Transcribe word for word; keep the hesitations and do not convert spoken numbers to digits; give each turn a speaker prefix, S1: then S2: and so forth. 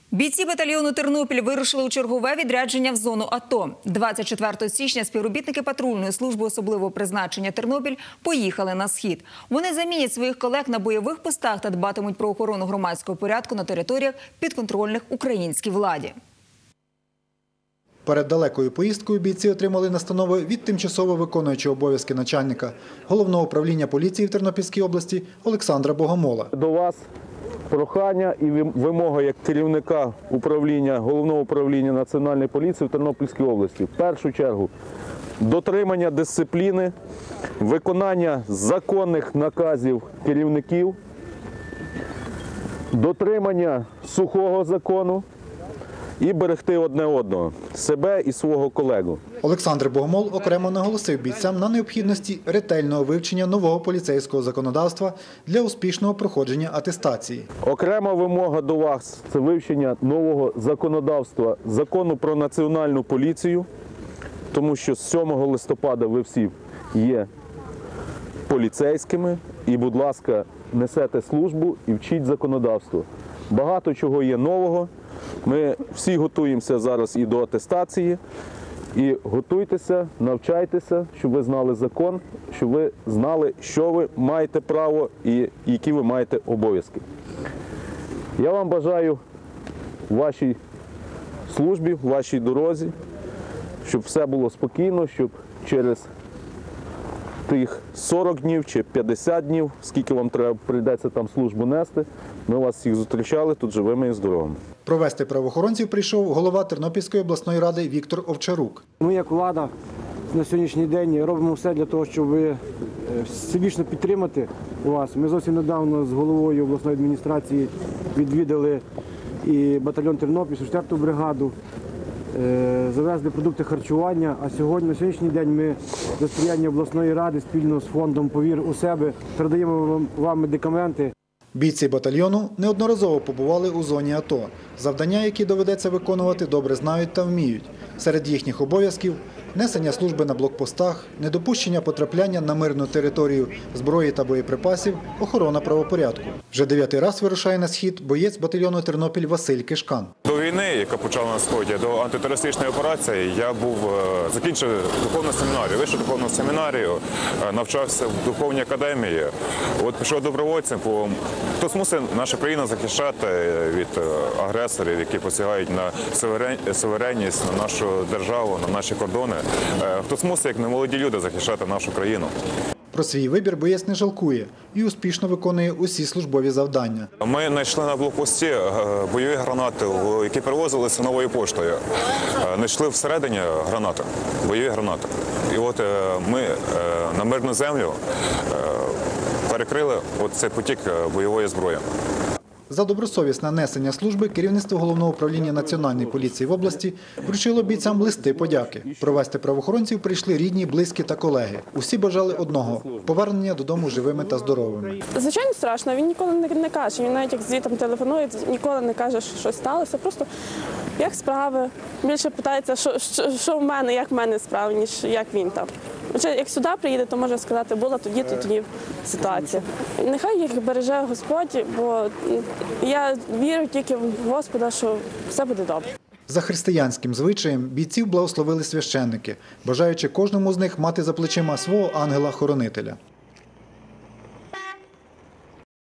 S1: Бійці батальйону «Тернопіль» вирушили у чергове відрядження в зону АТО. двадцять четвертого січня співробітники патрульної служби особливого призначення «Тернопіль» поїхали на схід. Вони замінять своїх колег на бойових постах та дбатимуть про охорону громадського порядку на територіях, підконтрольних українській владі.
S2: Перед далекою поїздкою бійці отримали настанови від тимчасово виконуючого обов'язки начальника Головного управління поліції в Тернопільській області Олександра Богомола.
S3: До вас прохання і вимога як керівника управління, Головного управління Національної поліції в Тернопільській області. В першу чергу дотримання дисципліни, виконання законних наказів керівників, дотримання сухого закону і берегти одне одного – себе і свого колегу.
S2: Олександр Богомол окремо наголосив бійцям на необхідності ретельного вивчення нового поліцейського законодавства для успішного проходження атестації.
S3: Окрема вимога до вас – це вивчення нового законодавства, закону про національну поліцію, тому що з сьомого листопада ви всі є поліцейськими і, будь ласка, несете службу і вчіть законодавство. Багато чого є нового. Ми всі готуємося зараз і до атестації, і готуйтеся, навчайтеся, щоб ви знали закон, щоб ви знали, що ви маєте право і які ви маєте обов'язки. Я вам бажаю в вашій службі, в вашій дорозі, щоб все було спокійно, щоб через тих сорок днів чи п'ятдесят днів, скільки вам треба прийдеться там службу нести, ми вас всіх зустрічали тут живими і здоровими.
S2: Провести правоохоронців прийшов голова Тернопільської обласної ради Віктор Овчарук.
S4: Ми як влада на сьогоднішній день робимо все для того, щоб всебічно підтримати вас. Ми зовсім недавно з головою обласної адміністрації відвідали і батальйон «Тернопіль», четверту бригаду, завезли продукти харчування, а сьогодні, на сьогоднішній день, ми за сприяння обласної ради спільно з фондом «Повір у себе» передаємо вам медикаменти.
S2: Бійці батальйону неодноразово побували у зоні АТО. Завдання, які доведеться виконувати, добре знають та вміють. Серед їхніх обов'язків – несення служби на блокпостах, недопущення потрапляння на мирну територію зброї та боєприпасів, охорона правопорядку. Вже дев'ятий раз вирушає на схід боєць батальйону «Тернопіль» Василь Кишкан.
S5: До війни, яка почала на Сході, до антитерористичної операції, я був, закінчив духовну семінарію, вищу духовну семінарію, навчався в духовній академії. От пішов добровольцем, бо хто змусить нашу країну захищати від агресорів, які посягають на суверенність, на нашу державу, на наші кордони. Хто змусить, як не молоді люди, захищати нашу країну.
S2: Про свій вибір боєць не жалкує і успішно виконує усі службові завдання.
S5: Ми знайшли на блокпості бойові гранати, які перевозилися новою поштою. Знайшли всередині гранати, бойові гранати. І от ми на мирну землю перекрили цей потік бойової зброї.
S2: За добросовісне несення служби керівництво Головного управління Національної поліції в області вручило бійцям листи подяки. Провести правоохоронців прийшли рідні, близькі та колеги. Усі бажали одного – повернення додому живими та здоровими.
S6: Звичайно, страшно. Він ніколи не каже. Він навіть як звідти телефонує, ніколи не каже, що щось сталося. Просто як справи. Більше питається, що, що, що в мене, як в мене справи, ніж як він там. Як сюди приїде, то може сказати, була тоді-то тоді ситуація. Нехай їх береже Господь, бо я вірю тільки в Господа, що все буде добре.
S2: За християнським звичаєм бійців благословили священники, бажаючи кожному з них мати за плечима свого ангела-хоронителя.